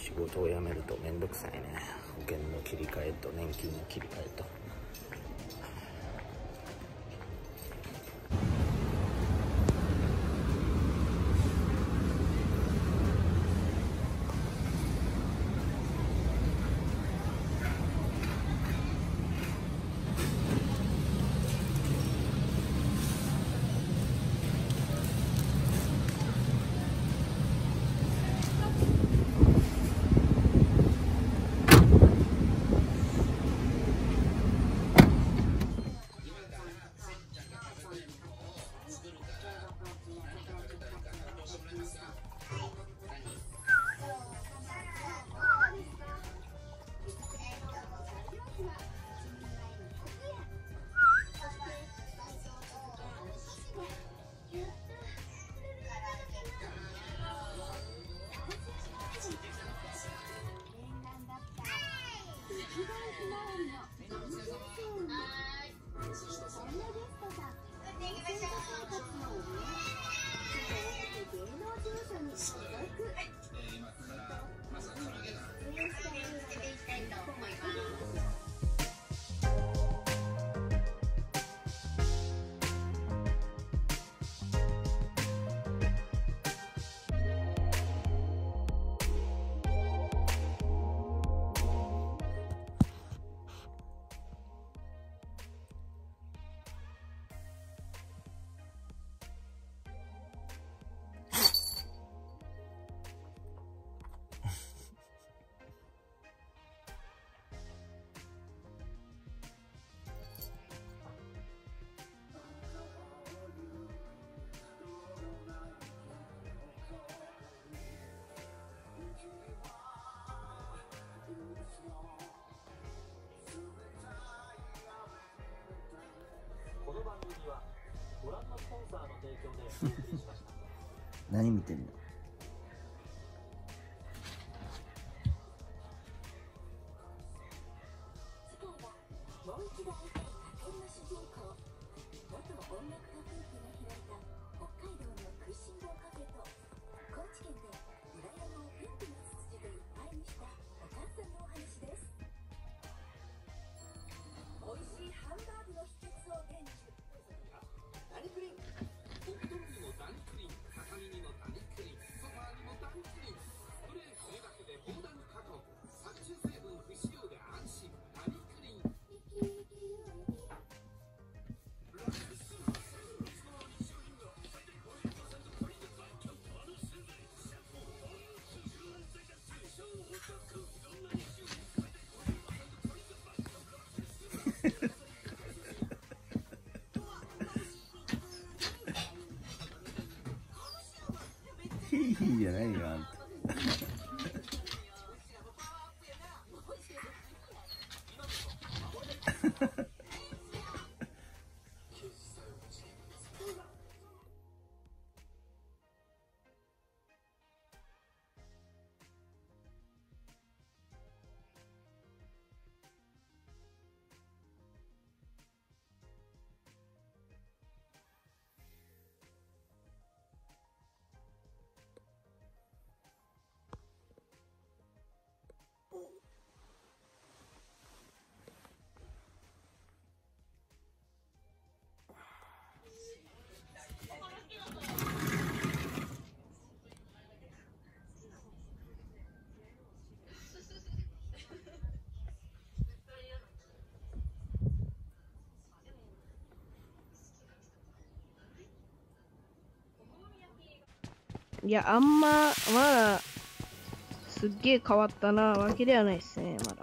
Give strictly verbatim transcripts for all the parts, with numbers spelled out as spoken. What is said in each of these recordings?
仕事を辞めるとめんどくさいね。保険の切り替えと年金の切り替えと。何見てんの？いいじゃないよあんた。 いや、あんま、まだ、すっげえ変わったなわけではないですね、まだ。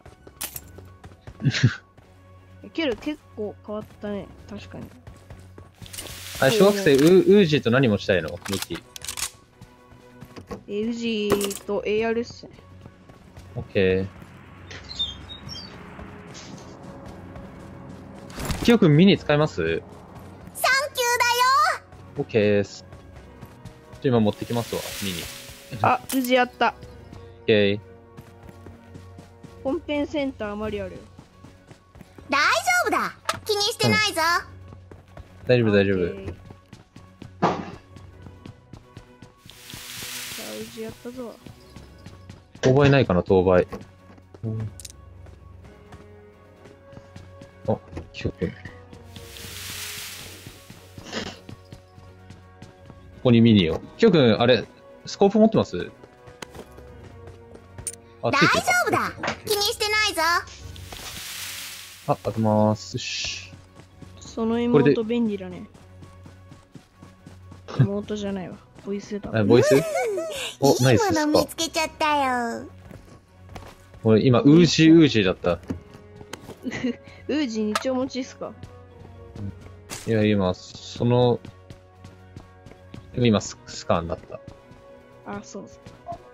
けど結構変わったね、確かに。 あれ、小学生、ウウージーと何持ちたいのミキ。 え、ウジーと エーアール っすね。 オッケー。キヨくんミニ使います？ サンキューだよ。 オッケーです。じゃあ今持ってきますわ、ミニ。 あ、ウジあった。 オッケー。 本編センターマリアル。 大丈夫だ。気にしてないぞ。 大丈夫、大丈夫。 じゃあ、ウジやったぞ。 当倍ないかな、当倍。うん、あ、キヨ君。ここにミニオン。キヨ君、あれ、スコープ持ってます？あ、 大丈夫だ。気にしてないぞ。 あ、当てまーす。よし。 その妹便利だね。妹じゃないわ。ボイスだ。 あ、ボイスお、ナイスいいものっすか。 見つけちゃったよ。 俺今、ウージーウージーだった。 ウージー二丁持ちっすか？ いや、今、その、今ス、スカンだった。 あ、そうそう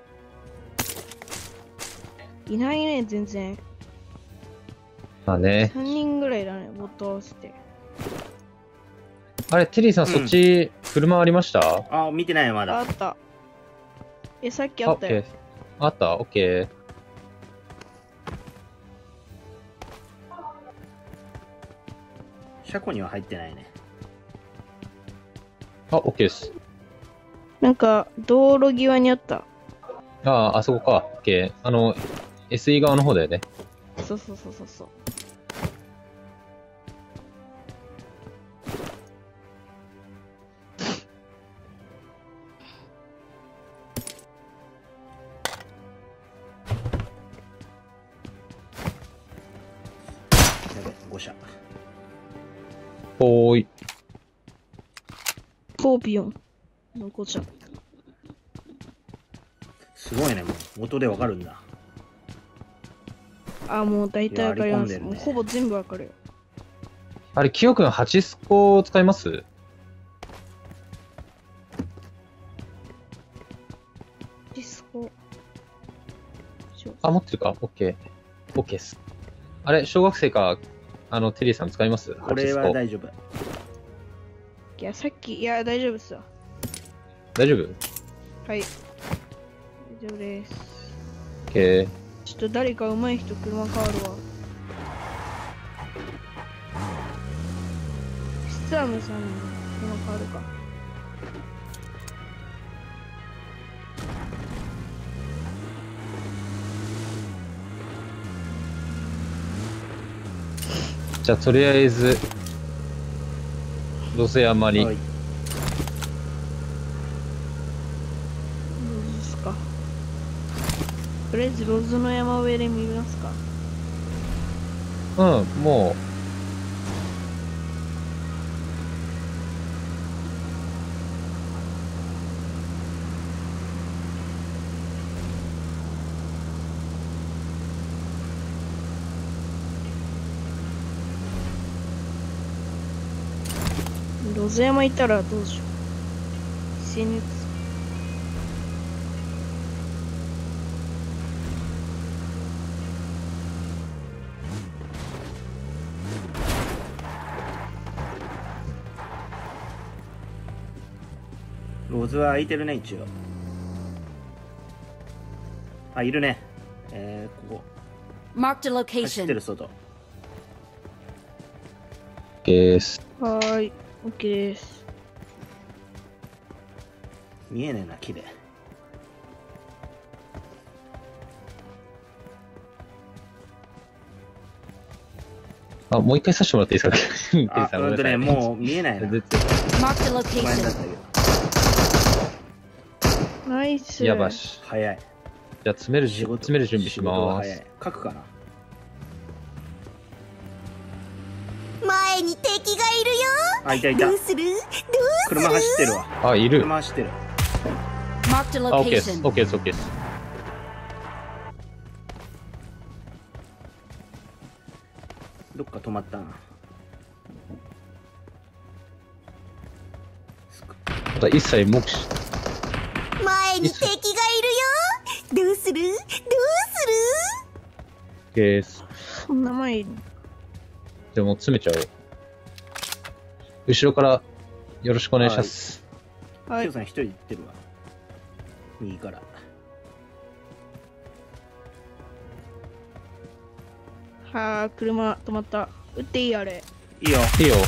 。いないね、全然。 まあね。 さんにんぐらいだね、ボット合わせて。 あれ、テリーさん、 うんそっち、車ありました？ あ、見てないよ、まあだ。 った。え、さっきあ、 あったよオッケー。。あった？オッケー。 車庫には入ってないね。 あ、オッケーです。 なんか、道路際にあった。 ああ、あそこか。オッケー。あの、エスイー 側の方だよね。 そうそうそうそうそう。 やべ、ご社。 ほーい。 ポーピオンの子ちゃん。 すごいね、もう。音でわかるんだ。 あ、もう大体わかります。 やり込んでるねもうほぼ全部わかるよ。 あれ、キヨ君、はちスコ使います？ ディスコ。 あ、持ってるか？オッケー。オッケーです。あれ、小学生か、あの、テリーさん使います？ これは大丈夫。 いや、さっき、いや、大丈夫っすわ。 大丈夫？ はい。大丈夫です。 オッケー。 ちょっと誰か上手い人車変わるわ。スタームさんに車変わるか。 じゃあ、とりあえず、ロセ山に。 はい。 どうですか。とりあえずローズの山上で見ますか。 うん、もローズ山行ったらどうしよう。一斉に打つ。 ローズは空いてるね、一応。あ、いるね。えー、ここ。 Marked a 走ってる location. 外。 う、オッケーです。 はーい。オッケーです。 見えねえな、木で。 あ、もう一回させてもらっていいですか？テリーあ、 さん、 ほんとね、 ごめんなさい。 もう見えないな。 全然 Marked a 前だった location. けど。 ナイス。 やばし。 早い。 じゃあ、詰めるじ、 仕事詰める準備し仕事がま早いす。。 書くかな。 前に敵がいるよ。 あ、いたいたどう。する？どうする？ 車走ってるわ。 あ、いる。 車走ってる。 Marked a あ、オッケーです。 location. オッケーです。オッケーです。 どっか止まったな。 また一切目視。 前に敵がいるよ。どうする？どうする？ オッケーです。 そんな前いる。 じゃあもう詰めちゃおう。後ろからよろしくお願いします。 はいヒロ。さん一人行ってるわ。右から。 はあ、車止まった。撃っていいあれ。 いいよ。 いいよ。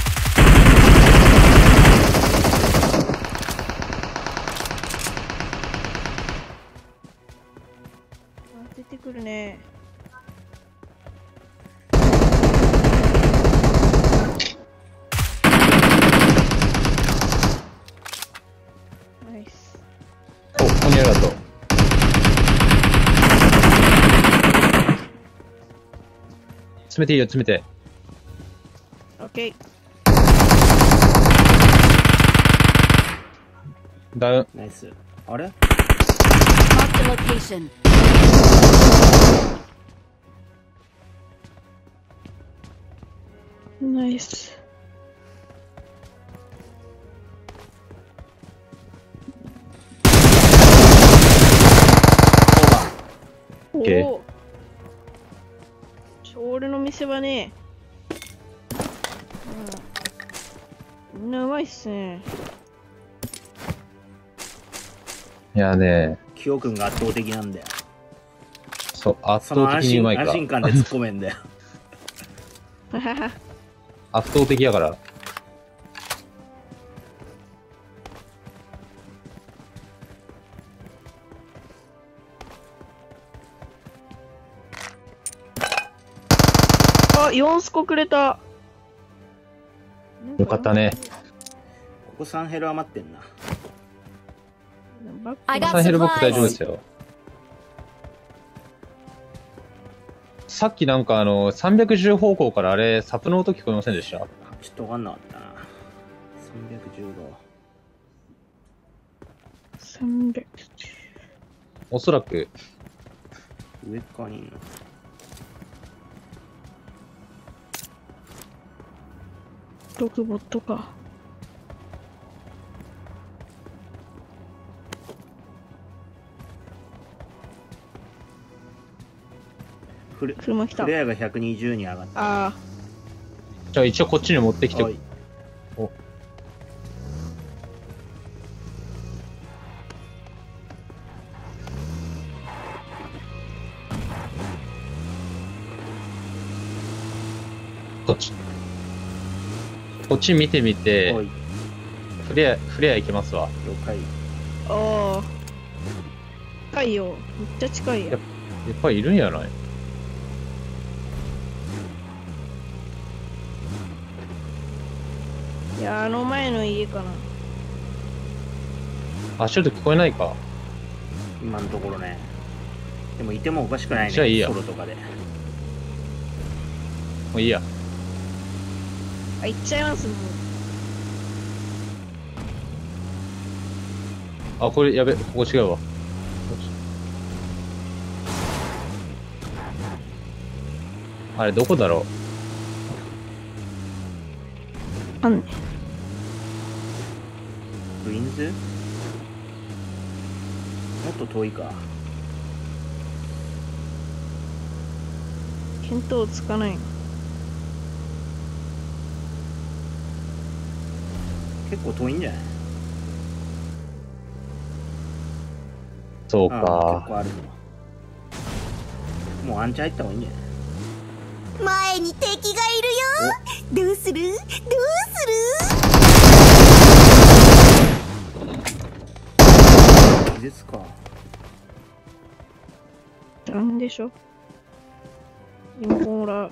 るね。ナイス。 お、ここにあると。詰めていいよ、詰めて。 オッケー。 ダウン。 ナイス。あれ Marked a location. ナイス。おオッケーお。ちょ、俺の店はね。うん。みんなうまいっすね。 いやね、 キヨ君が圧倒的なんだよ。 そう、圧その倒安心的にうまいから。 安心感で突っ込めんだよ。 ははは。 圧倒的やから。 あ、よんスコくれた。 よかったね。 ここさんヘル余ってんな。 バック I got サンヘルボック大丈夫で supplies. すよ。さっきなんかあの、さんびゃくじゅう方向からあれ、サプの音聞こえませんでした？ ちょっとわかんなかったな。さんびゃくじゅうさんびゃく。 おそらく、 ど。上側にいんの。 ロクボットか。 フレ車来たフ。レアがひゃくにじゅうに上がった。 ああ。 じゃあ一応こっちに持ってきて、 はい。 おこっち。こっち見てみてお、い。 フレア、フレア行きますわ。 了解。 ああ。近いよ。めっちゃ近いややっ。やっぱりいるんやない？ いや、あの前の家かな。 あ、ちょっと聞こえないか。 今のところね。でもいてもおかしくないね。 じゃあいいやソロとかで。 もういいや。 あ、行っちゃいますもん。 あ、これやべ、ここ違うわ。あれ、どこだろあんね。 クイーンズもっと遠いか。 見当つかないの。 結構遠いんじゃない？ そうああ結か。 構あるぞ。もうアンチ入った方がいいんじゃない？ 前に敵がいるよ。どうするどうす気絶か。 なんでしょ。今ほら。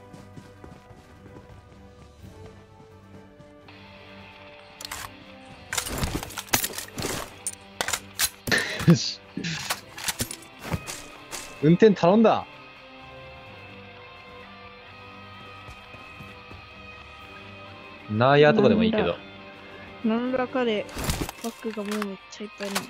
よし。運転頼んだ。ナーヤーとかでもいいけど。 何らかでバッグがもうめっちゃいっぱいな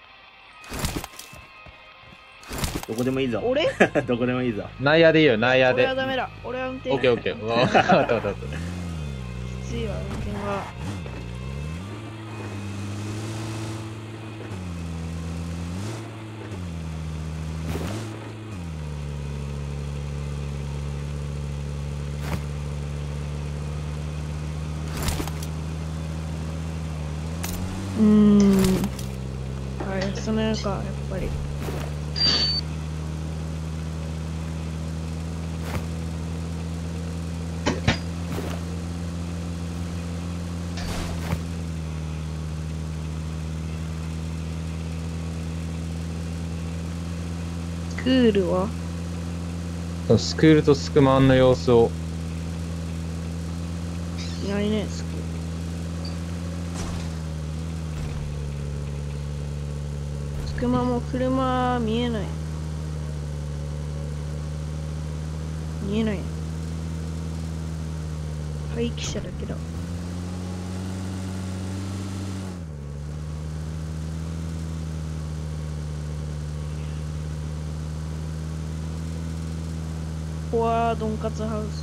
どこでもいいぞ。 の。俺どこでもいいぞ。 ナーヤーでいいよ、ナーヤーで。 俺はダメだ。俺は運転。 オッケーオッケー。うわわかったわかったわかった。 きついわ、運転は。うーん。あ、安めるか、やっぱり。スクールはそのスクールとスクマンの様子を。 いないね、スク。スクマも車見えない。見えない。廃棄車だけだ。ここはドンカツハウス。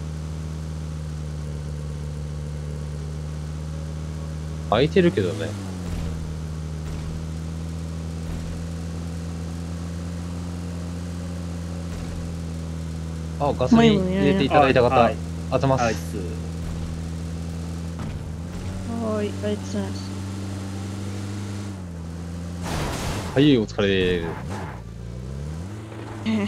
空いてるけどね。あ、ガソリン入れていただいた方、 はいあざまはいす。 はーい、ありがとうございます。 はい、お疲れでええ。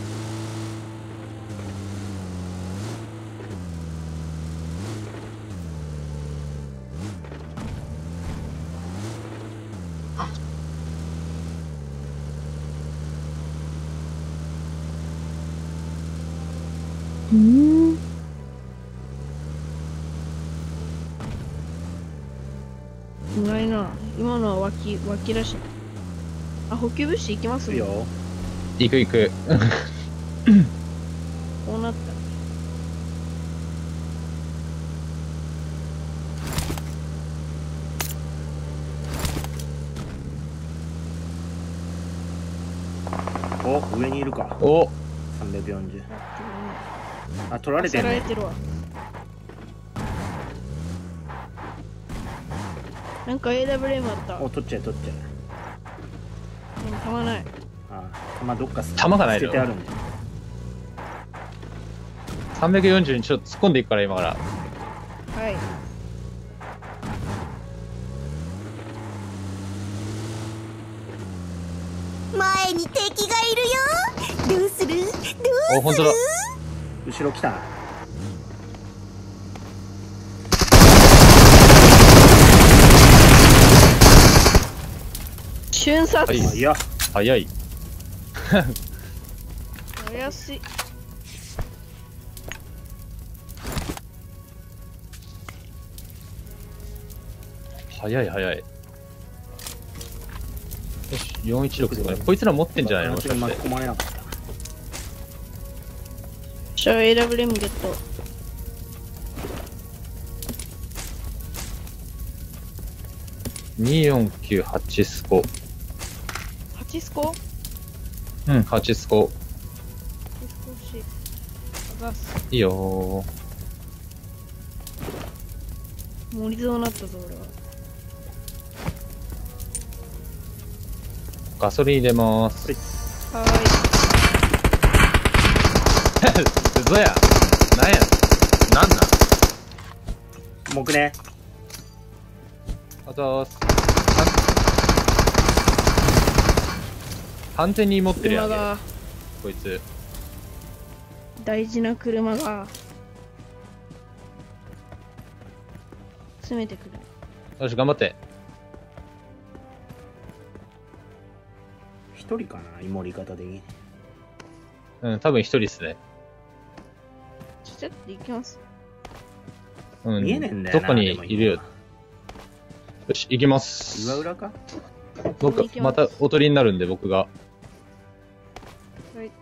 うん。うまいな。今のは脇、脇らしい。あ、補給物資行きますね。 いいよ。 行く行く。 こうなった。 お、上にいるか。 お、 さんびゃくよんじゅう。あ、取られてるね。 さられてるわ。なんか エーダブリューエム あった。 お、取っちゃえ、取っちゃえ。 でも弾ない。 あ、弾どっか捨て弾がないの捨ててあるんで。 さんびゃくよんじゅうにちょっと突っ込んでいくから、今から。 はい。 前に敵がいるよ。どうする？どうする？ お、ほんとだ。 後ろ来た。 瞬殺。 はいあ、いや。 早い。 怪しい。 早い早い。よし、よんいちろくとかね。こいつら持ってんじゃないの、もしかし巻て。 き込まれなかった。 じゃあ エーダブリューエム ゲット。 にーよんきゅうはちスコ。 はちスコ？ うん、はちスコ。 はちスコ欲しい。あざっす。 いいよー。 盛りそうになったぞ、俺は。 ガソリン入れまーす。 は嘘や。なんや。なんなん。 木ね。 あと、完全に持っーい。 てるやんけ。 車が、 こいつ。 大事な車が、詰めてくる。 よし、頑張って。 一人かな、イモリ方的に。 うん、多分一人ですね。 ちょっと行きます。 うん。 見えねえんだよな。 どこにでも今いるよ。よし、行きます。 岩裏か。 僕、またおとりになるんで、僕が。 はい。 いないな。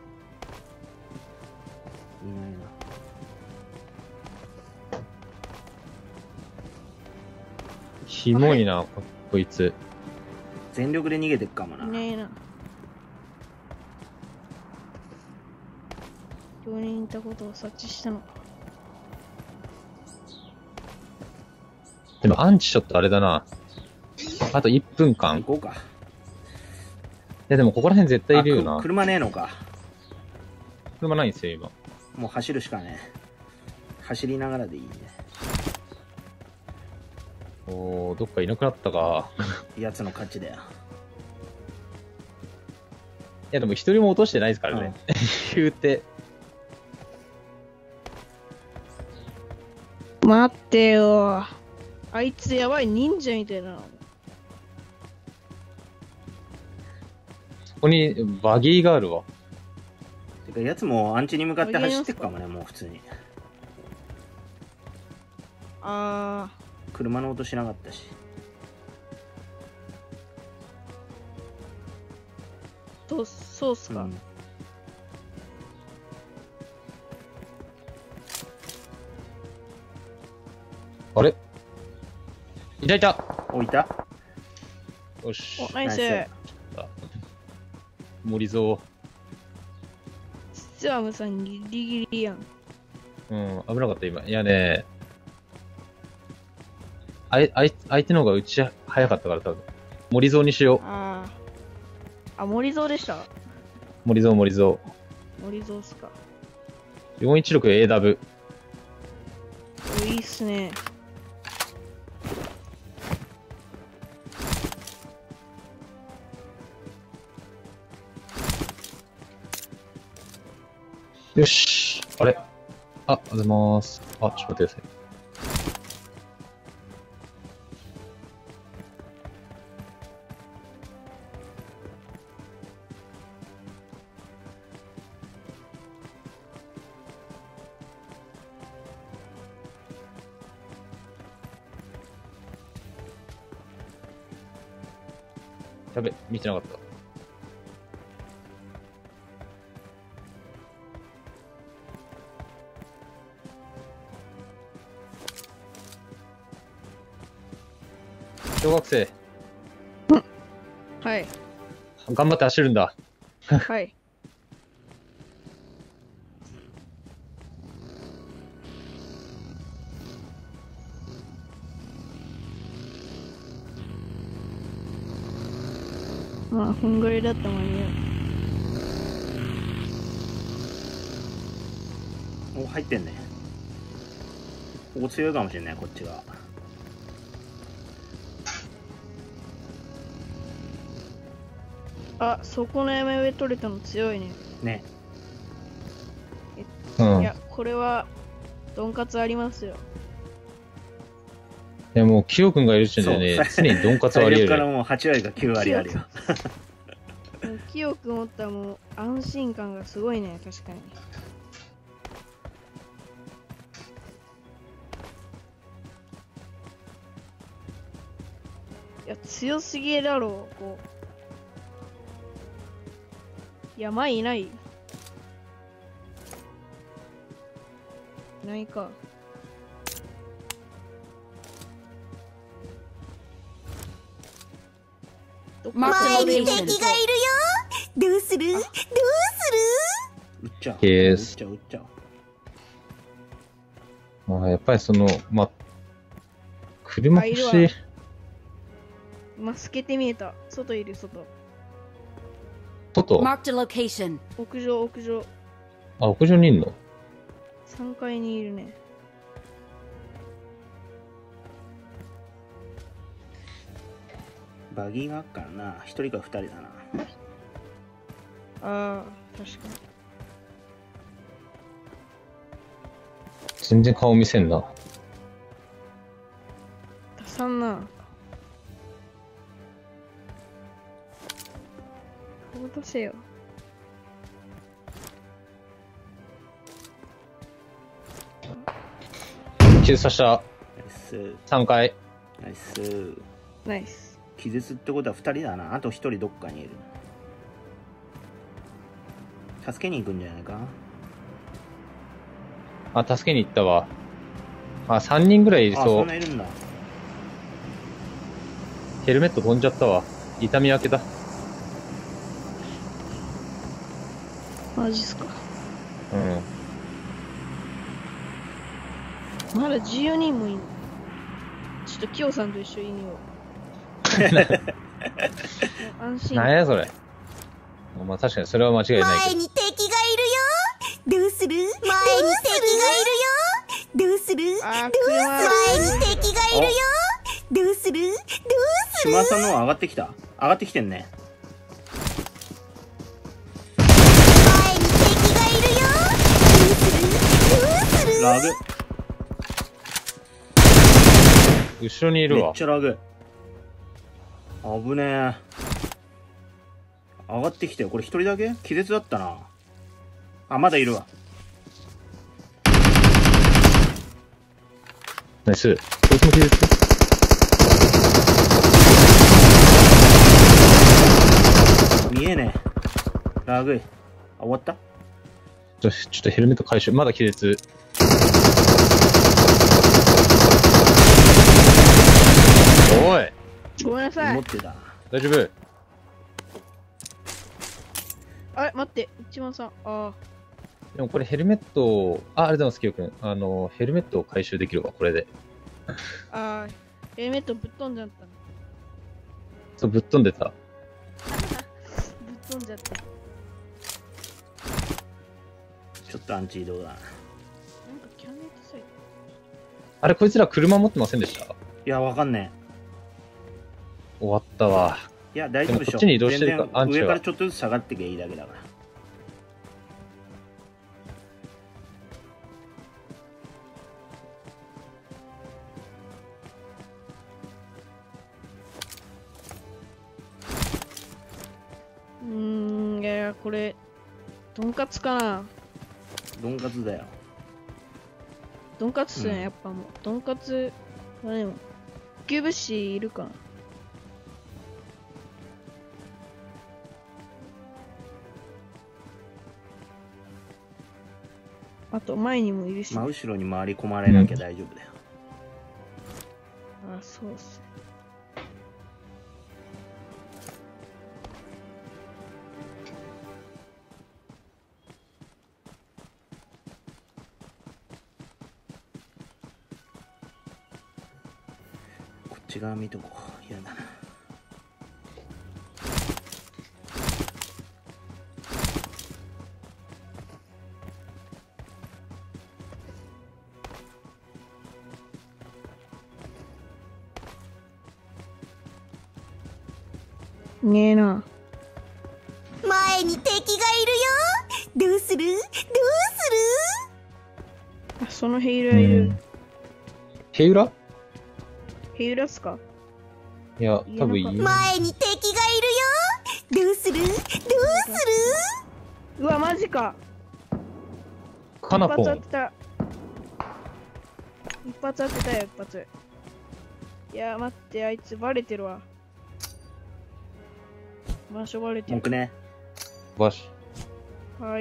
キモいな、ここいつ。 全力で逃げてくかもな。 いねえな。病人にいたことを察知したのか。 でも、アンチちょっとあれだな。あといっぷんかん。い行こうか。 や、でもここら辺絶対いるよなあく。車ねえのか。 車ないんですよ、今。 もう走るしかねえ。走りながらでいいね。 おー、どっかいなくなったか。 やつの勝ちだよ。 いや、でも一人も落としてないですからね。言うて。 待ってよ。あいつやばい忍者みたいな。 ここにバギーがあるわ。 てかやつもアンチに向かって走ってくかもね、もう普通に。 あ車の音しなかったし。 ー、そう、そうっすか。 うんあれいたいた。 お、いた。 よし。 お、ナイス。 ナイ森蔵。 スチュアムさんギリギリやん。 うん、危なかった今。いやね、あい、あい、相手の方がうち早かったから多分。森蔵にしよう。 ああ。あ、森蔵でした。 森蔵森蔵。 森蔵っすか。 よんいちろく エーダブ。 お、いいっすね。 よし。あれあ、おはようございます。あ、ちょっと待ってください。やべ、見てなかった。小学生、 はい。 頑張って走るんだ。 はい。まあ、こんぐらいだったもんね。 お、入ってんね。ここ強いかもしれない、こっちが。 あ、そこの山上取れたの強いね。 ね。 うん。いいや、これは、ドンカツありますよ。 や、もう、キヨ君がいる時点でね、 そう常にドンカツはあり得る。 最初からもうはち割かきゅう割あるよ。 もう清く持ったらもう安心感がすごいね、確かに。いや、強すぎだろう、こう。山いない。いないか。どっか Mark 前 the に敵がいるよ。どうするどうす撃っちゃう。 ケース撃っちゃう、撃っちゃう。 まあ、やっぱりその、まあ、車欲しいあいるわ。今透けて見えた。外いる、外。 外あ、 Marked a location. 屋上、屋上。 屋上にいんのさんがいにいるね。 バギーがあっからな。一人か二人だな。 ああ、確かに。 全然顔見せんな。 出さんな。顔出せよ。 傷さした。 ナイス。 さんかい。 ナイス。 ナイス。 気絶ってことは二人だな。あと一人どっかにいる。助けに行くんじゃないか。 あ、助けに行ったわ。あ、さんにんぐらいいあ、 そ。 そうんないるんだ。 ヘルメット飛んじゃったわ。痛み分けだ。 マジっすか。 うん。 まだじゅうにんもいんの。ちょっとキヨさんと一緒にいよう。安心。 なんやそれ。まあ確かにそれは間違いるないけど。 前に敵がいるよ。どうする前に敵がいるよ。どうするあー、 前車。 に敵がいるよ。どうするどうする島さんの方上がってきた。上がってきてんね。 前に敵がいるよ。どうするどうするラグ。 後ろにいるめっわ。 ちゃラグ。危ねえ。上がってきてよ。これ一人だけ気絶だったな。 あ、まだいるわ。 ナイス。こいつも傷つく。 見えねえ。ラグい。あ、終わった？ ちょ、ちょっとヘルメット回収。まだ気絶。おいごめんなさい。 持ってた。 大丈夫？ あれ、待って、一番さん。あでもこれヘルメットを、あ、ありがとうございます、キヨ君。あの、ヘルメットを回収できるわ、これで。 あ、ああ、ヘルメットぶっ飛んじゃったの。 そう、ぶっ飛んでた。 ぶっ飛んじゃった。 ちょっとアンチ移動だ。 なんかキャンネットサイト。 あれ、こいつら車持ってませんでした？ いや、わかんね終わったわ。 え。いや、大丈夫でしょ。 でもこっちに移動してるか全然アンチは上からちょっとずつ下がってけばいいだけだから。 うーん、いやいや、これ、とんかつかな。 ドンカツだよ。 とんかつっすね、 うんやっぱもう。とんかつ、あれでも、補給物資いるかな。あと、前にもいるし。 真後ろに回り込まれなきゃ大丈夫だよ。 あ、そうっすね。 こっち側見とこう。嫌だな。 ねえな。 前に敵がいるよ。どうする？どうすあ、そのヘイルはいる。 ヘイウラ？ ヘイルっすか？ いや、多分いる？ る。 前に敵がいるよ。どうする？どうする？ うわ、マジか。 カナポン一発当て。た。一発当てたよ、一発。いや、待って、あいつバレてるわ。場所バレてる。 文句ね。 バシ。 はい。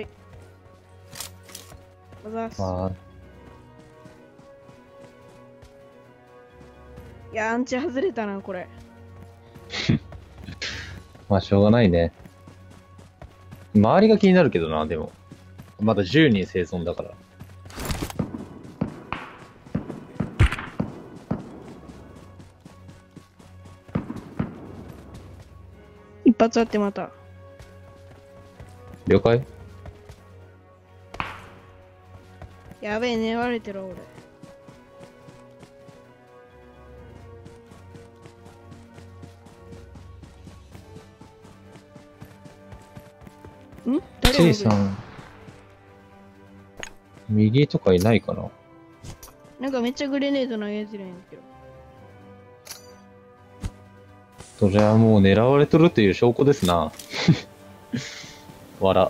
あざっす。 まあ、 いや、アンチ外れたな、これ。 まあ、しょうがないね。周りが気になるけどな、でも。まだじゅうにん生存だから。 一発あってまた。 了解？ やべえ、粘れてるわ、俺。ん誰がチリさん、右とかいないかな？ なんかめっちゃグレネード投げてるんだけど。 それはもう狙われとるという証拠ですな。笑。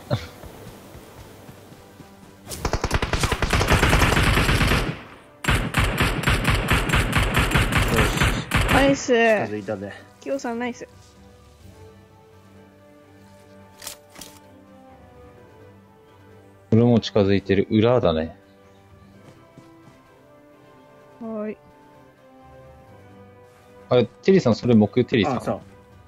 ナイス。 近づいたぜ。 キヨさんナイス。 これも近づいてる。裏だね。 はーい。 あ、テリーさん、それ木テリーさん。 あ、そう。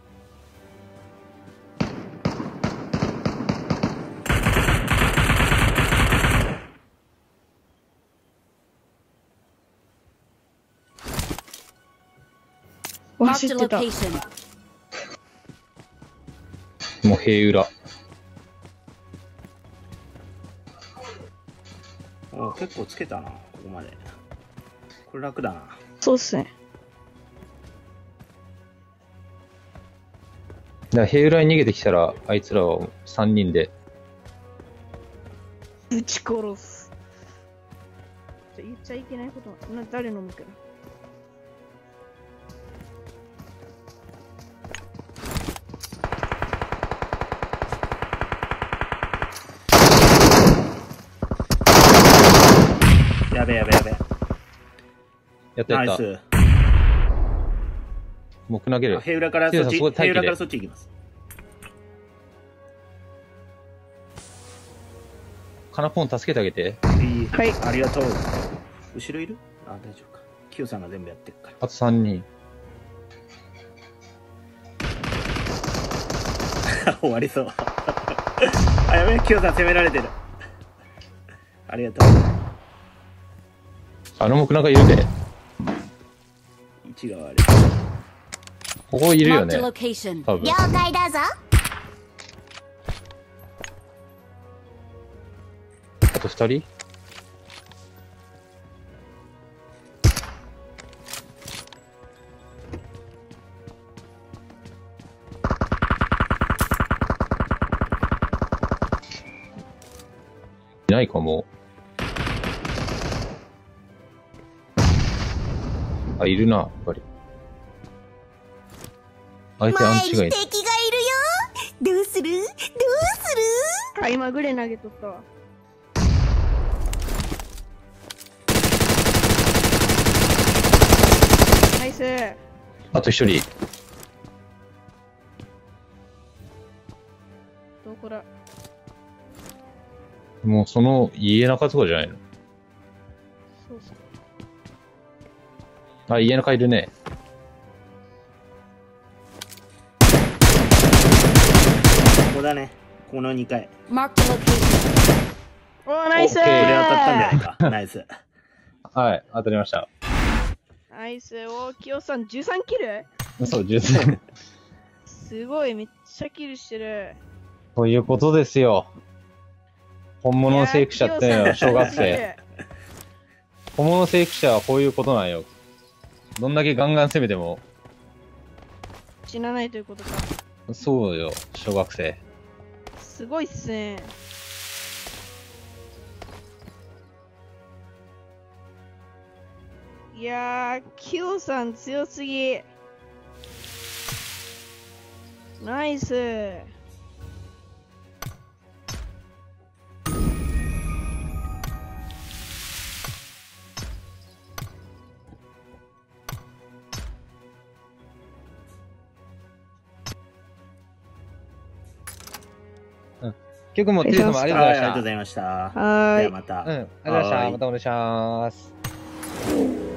わ、知 Marked っ a てた。 location. もう塀裏。 お結構つけたな、ここまで。これ楽だな。 そうっすね。 だから塀裏に逃げてきたら、あいつらはさんにんで。 ぶち殺す。ちょ言っちゃいけないことな、誰の向けな。 べやべやべ。 やったやった。 ナイス。 もう投げる。 ヘウラからそっち、 テリーさんそこで待機でヘウラからそっち行きます。 カナポン助けてあげて。 いい。 はいありがとう。後ろいる？あ、大丈夫か。キヨさんが全部やってるから。 あとさんにん。 終わりそう。あ、やべえ、キヨさん攻められてる。ありがとう。 あの木なんかいるで。 一側あれ。 ここいるよ Marked ね a。location. 多分。 了解だぞ。 あとふたりいないかも。あ、いるな、やっぱり。相手アン前にチがいる。 敵がいるよ。どうする？どうする？ あ、今グレ投げとったわ。ナイス。 あと一人。 どこだ？ もうその家中とかじゃないの？ そうそう。 あ、家中いるね。 ここだね。このにかい。 Marked a location. おー、ナイスオッケーこれ当たったんじゃないか。ナイス。 はい、当たりました。 ナイス。おー、キヨさんじゅうさんキル？ そう、じゅうさん。 すごい、めっちゃキルしてる。 ということですよ。本物の征服者ってのは小学生。本物の征服者はこういうことなんよ。どんだけガンガン攻めても、 死なないということか。 そうよ、小学生。 すごいっすね。いやー、キヨさん強すぎ。ナイス。 結局もう、テリー様ありがとうごはい、あざいました。 りがとうございました。 はーい。 ではまた。 うん、ありがとうございました。 はーいまたお願いします。